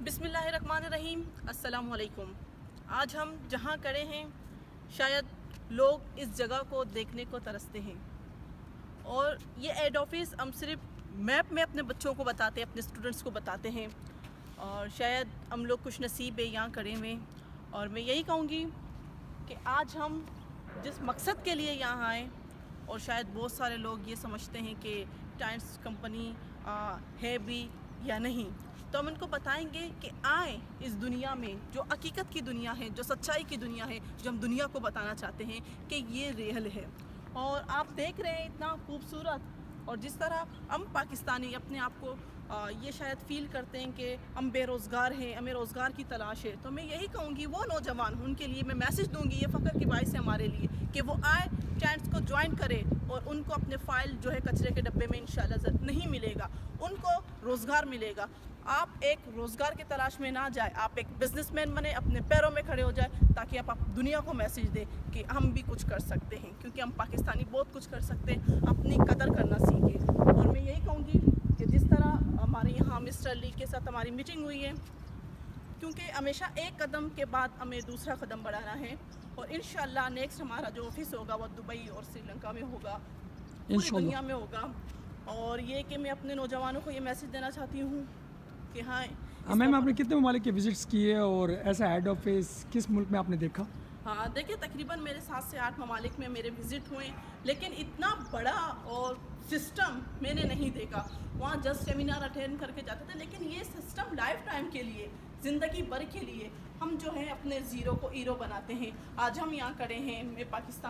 बिस्मिल्लाहिर्रहमानिर्रहीम, अस्सलाम वालेकुम। आज हम जहाँ खड़े हैं शायद लोग इस जगह को देखने को तरसते हैं और ये हेड ऑफिस हम सिर्फ मैप में अपने बच्चों को बताते हैं, अपने स्टूडेंट्स को बताते हैं और शायद हम लोग कुछ नसीब है यहाँ खड़े हुए। और मैं यही कहूँगी कि आज हम जिस मकसद के लिए यहाँ आए और शायद बहुत सारे लोग ये समझते हैं कि टाइम्स कंपनी है भी या नहीं, तो हम उनको बताएंगे कि आए इस दुनिया में जो हकीकत की दुनिया है, जो सच्चाई की दुनिया है, जो हम दुनिया को बताना चाहते हैं कि ये रियल है। और आप देख रहे हैं इतना खूबसूरत, और जिस तरह हम पाकिस्तानी अपने आप को ये शायद फ़ील करते हैं कि हम बेरोज़गार हैं, हमें रोज़गार की तलाश है, तो मैं यही कहूँगी वो नौजवान, उनके लिए मैं मैसेज दूँगी ये फ़ख्र की बात है हमारे लिए कि वो आए, टाइम्स को ज्वाइन करें और उनको अपने फ़ाइल जो है कचरे के डब्बे में इंशाल्लाह नहीं मिलेगा, उनको रोज़गार मिलेगा। आप एक रोज़गार की तलाश में ना जाए, आप एक बिजनेसमैन बने, अपने पैरों में खड़े हो जाए, ताकि आप दुनिया को मैसेज दें कि हम भी कुछ कर सकते हैं, क्योंकि हम पाकिस्तानी बहुत कुछ कर सकते हैं। अपनी कदर करना सीखें। और मैं यही कहूँगी कि जिस तरह हमारे यहाँ मिस्टर अली के साथ हमारी मीटिंग हुई है, क्योंकि हमेशा एक कदम के बाद हमें दूसरा कदम बढ़ाना है और इंशाल्लाह नेक्स्ट हमारा जो ऑफिस होगा वो दुबई और श्रीलंका में होगा, पूरी दुनिया में होगा। और ये कि मैं अपने नौजवानों को ये मैसेज देना चाहती हूँ कि हाँ मैम, आपने कितने ममालिक के विजिट्स किए और ऐसा हेड ऑफिस किस मुल्क में आपने देखा? हाँ, देखिए तकरीबन मेरे 7 से 8 ममालिक में मेरे विज़िट हुए, लेकिन इतना बड़ा और सिस्टम मैंने नहीं देखा। वहाँ जस्ट सेमिनार अटेंड करके जाते थे, लेकिन ये सिस्टम लाइफ टाइम के लिए, ज़िंदगी भर के लिए हम जो है अपने ज़ीरो को हीरो बनाते हैं। आज हम यहाँ खड़े हैं, मैं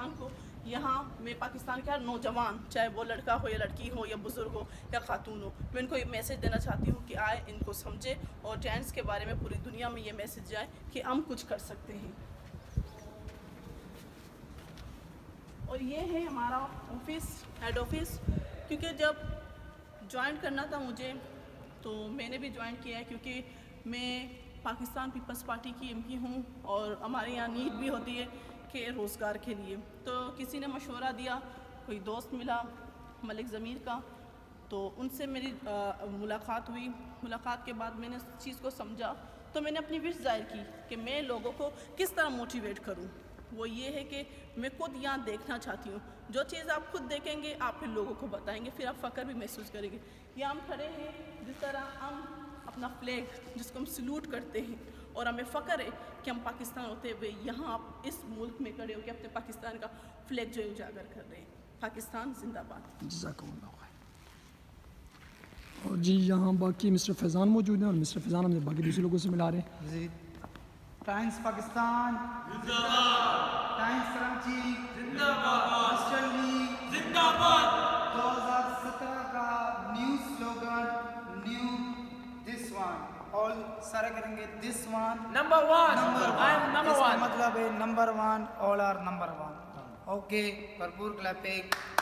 पाकिस्तान का नौजवान, चाहे वो लड़का हो या लड़की हो या बुज़ुर्ग हो या खातून हो, मैं इनको ये मैसेज देना चाहती हूँ कि आए, इनको समझे और टाइम्स के बारे में पूरी दुनिया में ये मैसेज जाए कि हम कुछ कर सकते हैं। और ये है हमारा ऑफिस, हेड ऑफिस, क्योंकि जब ज्वाइन करना था मुझे तो मैंने भी ज्वाइन किया है, क्योंकि मैं पाकिस्तान पीपल्स पार्टी की एमपी हूँ और हमारे यहाँ नीड भी होती है कि रोज़गार के लिए। तो किसी ने मशवरा दिया, कोई दोस्त मिला मलिक ज़मीर का, तो उनसे मेरी मुलाकात हुई। मुलाकात के बाद मैंने उस चीज़ को समझा, तो मैंने अपनी विश ज़ाहिर की कि मैं लोगों को किस तरह मोटिवेट करूँ। वो ये है कि मैं खुद यहाँ देखना चाहती हूँ, जो चीज़ आप खुद देखेंगे आप फिर लोगों को बताएंगे, फिर आप फ़ख्र भी महसूस करेंगे। यहाँ हम खड़े हैं, जिस तरह हम अपना फ्लैग जिसको हम सल्यूट करते हैं और हमें फ़ख्र है कि हम पाकिस्तान होते हुए यहाँ आप इस मुल्क में खड़े होकर अपने पाकिस्तान का फ्लैग जो है उजागर कर रहे हैं। पाकिस्तान जिंदाबाद। और जी यहाँ बाकी मिस्टर फैज़ान मौजूद हैं और मिस्टर फैज़ान हमें बाकी दूसरे लोगों से मिला रहे हैं। जी, टाइम्स पाकिस्तान जिंदाबाद, टाइम्स कराची जिंदाबाद, मिस्टर अली जिंदाबाद। 2017 का new slogan, new this one, all सारे करेंगे this one number one, I am number one, मतलब है number one, all are number one. Okay, भरपूर क्लैपिंग।